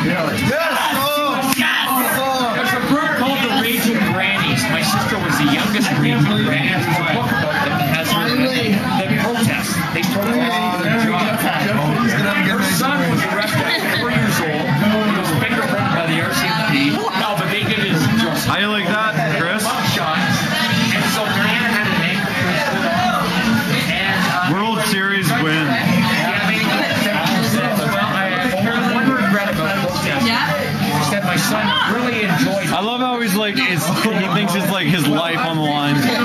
There's a group called the Raging Grannies. My sister was the youngest Raging Grannies. There's a book about them that has the protest. They protested their job. Her son was arrested at 4 years old. He was fingerprinted by the RCMP. No, but they did his justice. How you like that, Chris? Shot. And so Diana had an ankle bracelet on. And World Series win. well, I have one regret about the protest. Said my son really enjoyed it. I love how he's like, he thinks it's like his life on the line.